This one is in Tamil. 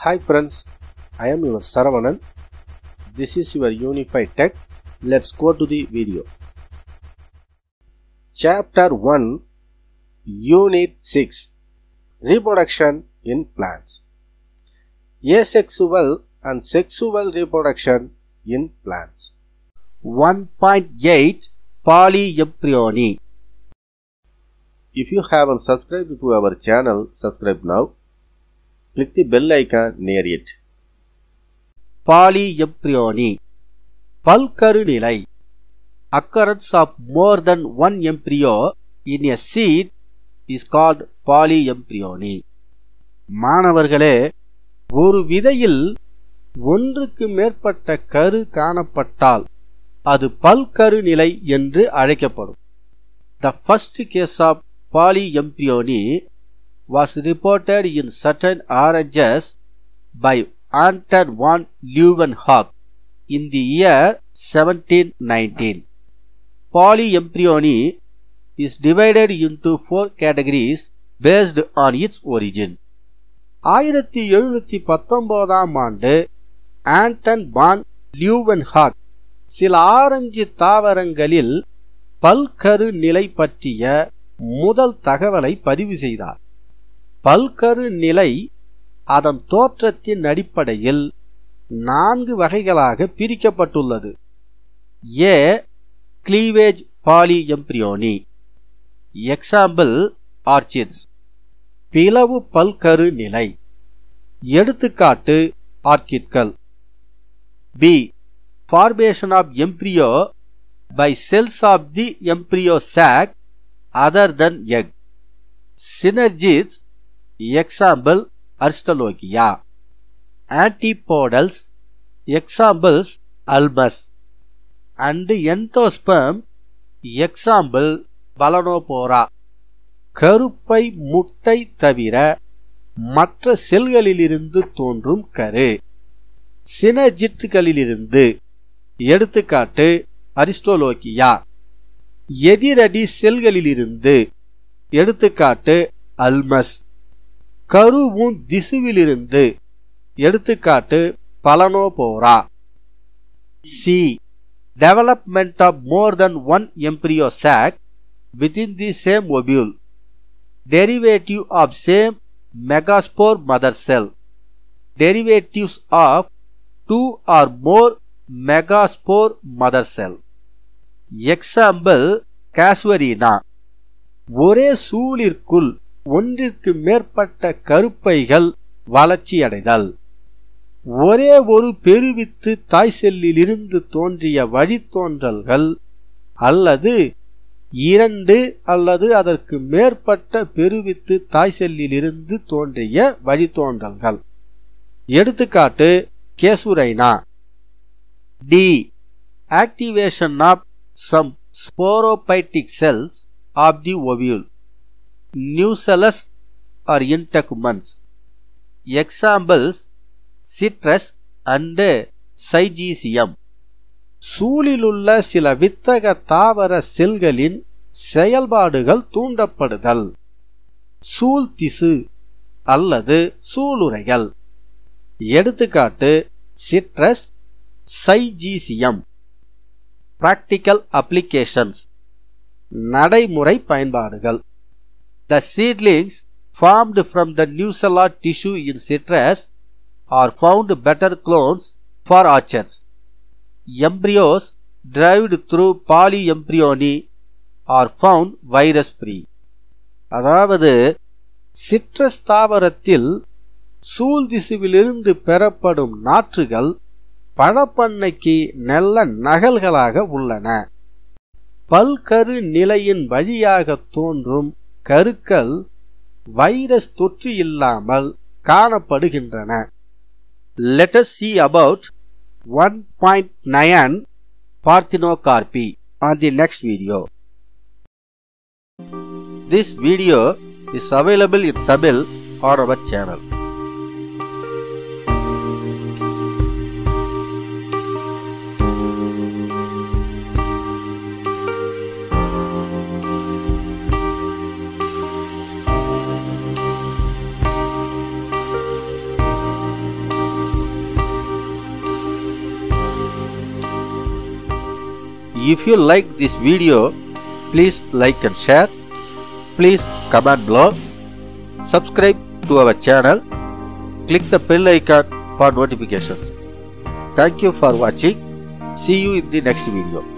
Hi friends, I am your Saravanan. This is your Unified Tech. Let's go to the video. Chapter 1, Unit 6, Reproduction in Plants. Asexual and sexual reproduction in plants. 1.8 Polyembryony. If you haven't subscribed to our channel, subscribe now. Click the bell icon near it. Polyembryony. பல்கரு நிலை. Occurrence of more than one embryo in a seed is called polyembryony. மாணவர்களே, ஒரு விதையில் ஒன்றுக்கு மேற்பட்ட கரு காணப்பட்டால் அது பல்கரு நிலை என்று அழைக்கப்படும். The first case of polyembryony was reported in certain oranges by Anton van Leeuwenhoek in the year 1719. Polyembryony is divided into 4 categories based on its origin. 1719 ஆண்டு ஆண்டன் வான் லியூவென்ஹாக் சில ஆரஞ்சு தாவரங்களில் பல்கரு நிலை பற்றிய முதல் தகவலை பதிவு செய்தார். பல்கரு நிலை அதன் தோற்றத்தின் அடிப்படையில் 4 வகைகளாக பிரிக்கப்பட்டுள்ளது. A. Cleavage polyembryony. Example, orchids. பிளவு பல்கரு நிலை. எடுத்துக்காட்டு ஆர்க்கிட்கள். B. Formation of embryo by cells of the embryo sac other than egg. Synergids. Example, Aristolochia. Antipodals. Examples, Ulmus. And endosperm. Example, Balanopora. கருப்பை முட்டை தவிர மற்ற செல்களிலிருந்து தோன்றும் கரு. சினர்ஜிட்டுகளிலிருந்து. எடுத்துக்காட்டு அரிஸ்டோலோக்கியா. எதிரடி செல்களிலிருந்து. எடுத்துக்காட்டு அல்மஸ். கருவும் திசுவிலிருந்து. எடுத்துக்காட்டு பலனோபோரா. C. Development of more than one embryo sac within the same ovule. Derivative of same megaspore mother cell. Derivatives of 2 or more megaspore mother cell. Example, Casuarina. ஒரே சூலிற்குள் ஒன்றிற்கு மேற்பட்ட கருப்பைகள் வளர்ச்சியடைதல். ஒரே ஒரு பெருவித்து தாய் செல்லிலிருந்து தோன்றிய வழித்தோன்றல்கள் அல்லது 2 அல்லது அதற்கு மேற்பட்ட பெருவித்து தாய் செல்லிலிருந்து தோன்றிய வழித்தோன்றல்கள். எடுத்துக்காட்டு கேசுரைனா. D. Activation of some sporophytic cells of the ovule. Nucellus or intecumens. Examples, citrus and syzygium. சூழிலுள்ள சில வித்தக தாவர செல்களின் செயல்பாடுகள் தூண்டப்படுதல். சூல் திசு அல்லது சூளுரைகள். எடுத்துக்காட்டு சிட்ரஸ், சைஜீசியம். Practical applications. நடைமுறை பயன்பாடுகள். The seedlings formed from the nucellar tissue in citrus are found better clones for orchards. Embryos derived through polyembryony are found virus free. அதாவது சிட்ரஸ் தாவரத்தில் சூல் திசுவிலிருந்து பெறப்படும் நாற்றுகள் பழப்பண்ணைக்கு நல்ல நகல்களாக உள்ளன. பல்கரு நிலையின் வழியாக தோன்றும் கருக்கள் வைரஸ் தொற்று இல்லாமல் காணப்படுகின்றன. Let us see about 1.9 Parthenocarpy on the next video. This video is available in Tamil on our channel. If you like this video, please like and share. Please comment below. Subscribe to our channel. Click the bell icon for notifications. Thank you for watching. See you in the next video.